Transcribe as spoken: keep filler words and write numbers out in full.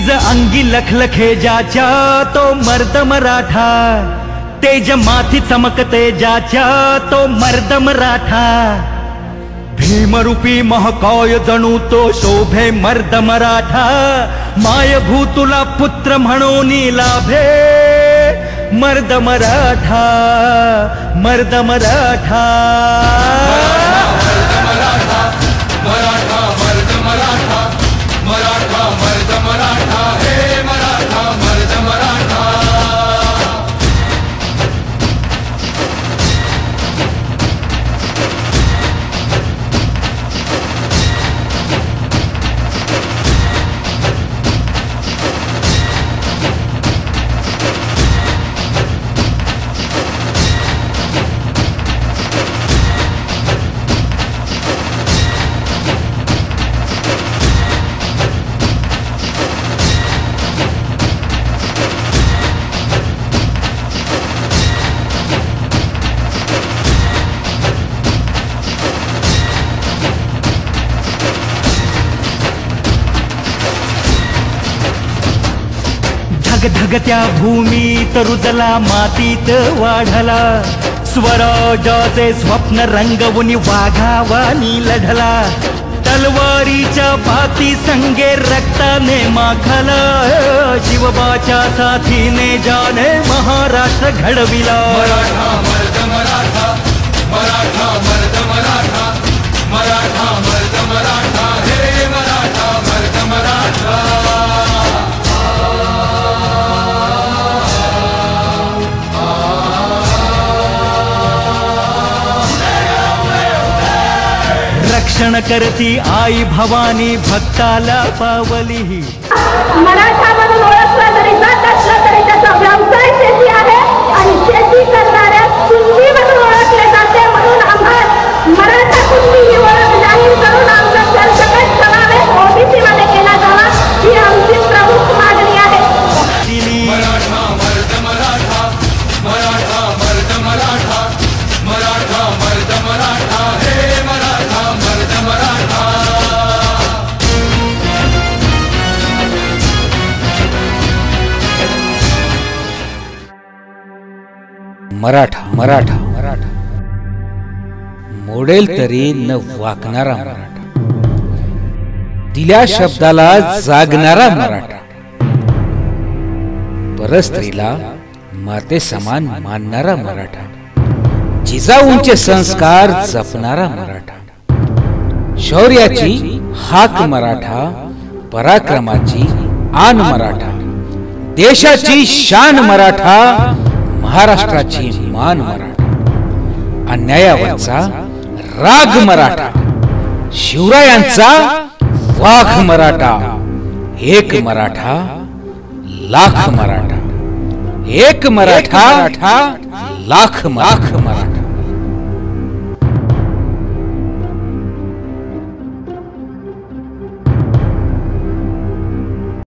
निज अंगी लखलखे ज्याच्या तो मर्द मराठा, तेज माथी चमकते ज्याच्या तो मर्द मराठा, भीमरूपी महाकाय जणू तो शोभे मर्द मराठा, माय भूतुला पुत्र म्हणून लाभे मर्द मराठा, मर्द मराठा, मर्द मराठा, मराठा मर्द मराठा, मराठा मर्द मराठा, हे मराठा मर्द मराठा. धगधगत्या भूमीत रुजला मातीत वाढला, स्वराजाचे स्वप्न रंगवून वाघावानी लढला, तलवारीच्या पाती संगे रक्ताने माखला, शिवबाच्या साथीने जाने महाराष्ट्र घडविला. मराठा मर्द मराठा, मराठा मर्द मराठा, मराठा मर्द मराठा, हे मराठा मर्द मराठा. रक्षण करती आई भवानी भक्ताला पावली. मराठा म्हणून ओळखला जरी जात असला तरी त्याचा व्यवसाय शेती आहे आणि शेती करणाऱ्या कुणबी म्हणून ओळखले जाते. म्हणून आम्हाला मराठा कुणबी ही ओळख जाहीर करून आमचा सरसकट समावेश ओबीसी मध्ये केला जावा ही आमची प्रमुख मागणी आहे. मराठा मर्द मराठा, मराठा मर्द मराठा, मराठा मर्द मराठा, हे मराठा मर्द मराठा. मराठा मराठा मराठा मोडेल तरी न वाकणारा मराठा, दिल्या शब्दाला जागणारा मराठा, परस्त्रीला माते समान मानणारा मराठा, जिजाऊंचे संस्कार जपणारा मराठा, शौर्याची हाक मराठा, पराक्रमाची आन मराठा, देशाची शान मराठा, महाराष्ट्राची मान मराठा, अन्यायावरचा राग मराठा, शिवरायांचा वाघ मराठा, एक मराठा लाख मराठा, एक मराठा लाख लाख